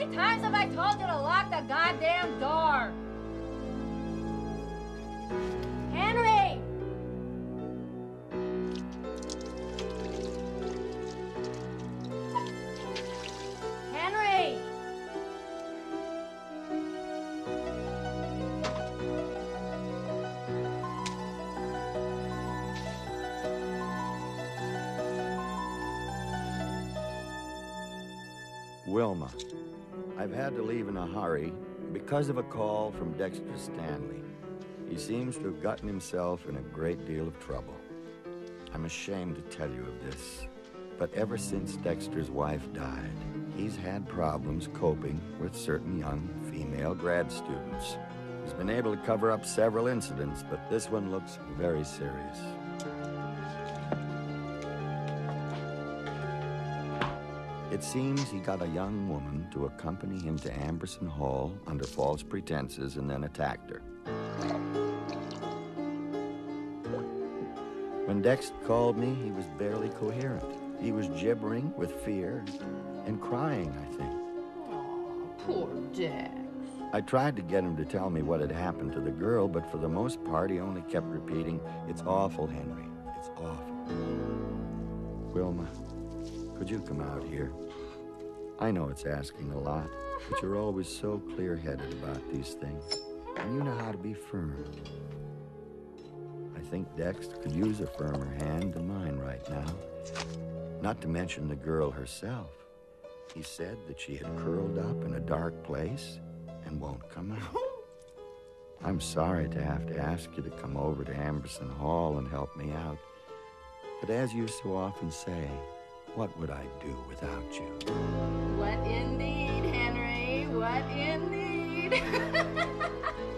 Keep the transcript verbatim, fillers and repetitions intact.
many times have I told you to lock the goddamn door? Henry! Henry! Wilma, I've had to leave in a hurry because of a call from Dexter Stanley. He seems to have gotten himself in a great deal of trouble. I'm ashamed to tell you of this, but ever since Dexter's wife died, he's had problems coping with certain young female grad students. He's been able to cover up several incidents, but this one looks very serious. It seems he got a young woman to accompany him to Amberson Hall under false pretenses and then attacked her. When Dex called me, he was barely coherent. He was gibbering with fear and crying, I think. Oh, poor Dex. I tried to get him to tell me what had happened to the girl, but for the most part, he only kept repeating, "It's awful, Henry. It's awful." Wilma, could you come out here? I know it's asking a lot, but you're always so clear-headed about these things, and you know how to be firm. I think Dex could use a firmer hand than mine right now. Not to mention the girl herself. He said that she had curled up in a dark place and won't come out. I'm sorry to have to ask you to come over to Amberson Hall and help me out, but as you so often say, what would I do without you? What indeed, Henry? What indeed?